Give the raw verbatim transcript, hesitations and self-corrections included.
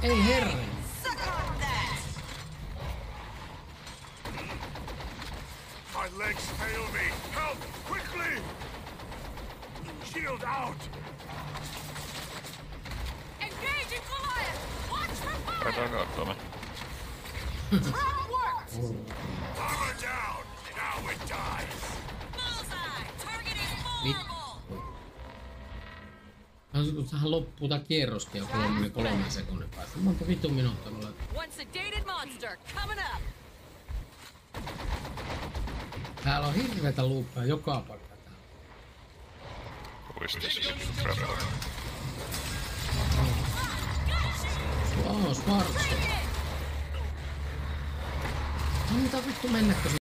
Ei herra. My legs fail me. Help quickly. Shield out. Engaging Goliath. Watch for fire. Taitaa katsoa. Trap worked. Armor down. Now it dies. Bullseye. Target is vulnerable. Tähän loppuu tää kierroskin jo kolme, kolme sekunnin päästä. Monta vitun minuuttia mulla. One sedated monster coming up. Täällä on hirveetä luuppaa joka paikka täällä. Puisti siis trapper. Oo, Sparks. No mitä vittu mennäkö